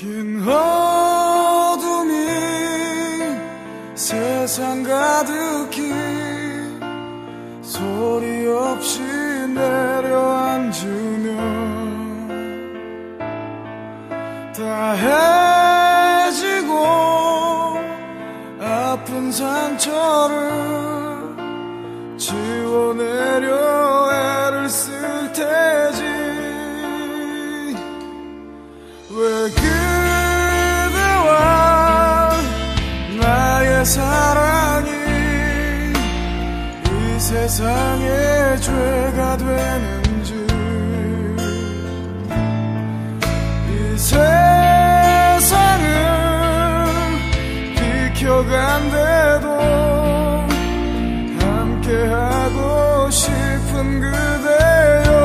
긴 어둠이 세상 가득히 소리 없이 내려앉으면 다 해지고 아픈 상처를 지워내려 애를 쓸 테지. 왜 그대와 나의 사랑이 이 세상의 죄가 되는지, 이 세상을 비켜간대도 함께하고 싶은 그대여.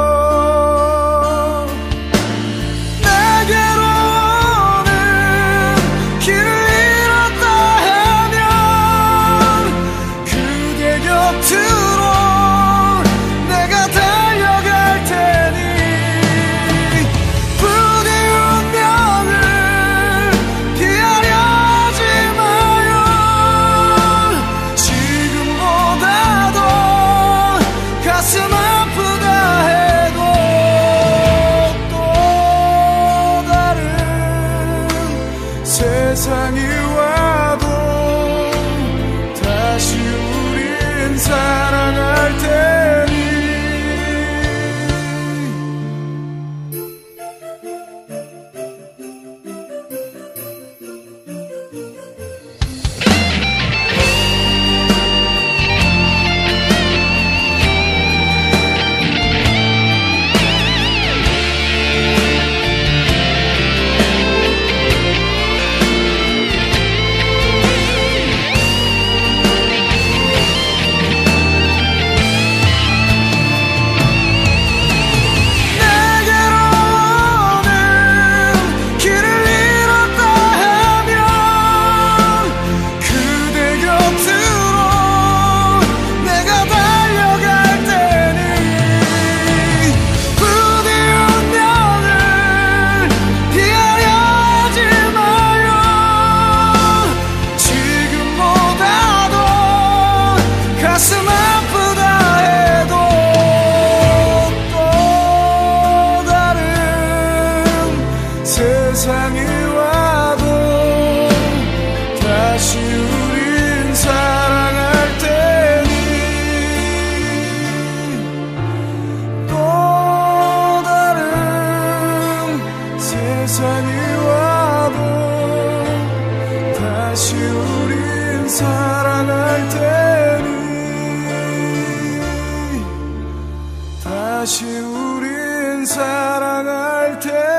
세상이 와도 다시 우린 사랑할 테니. 세상이 와도 다시 우린 사랑할 테니. 또 다른 세상이 와도 다시 우린 사랑할 테니. 다시 우린 사랑할 테니.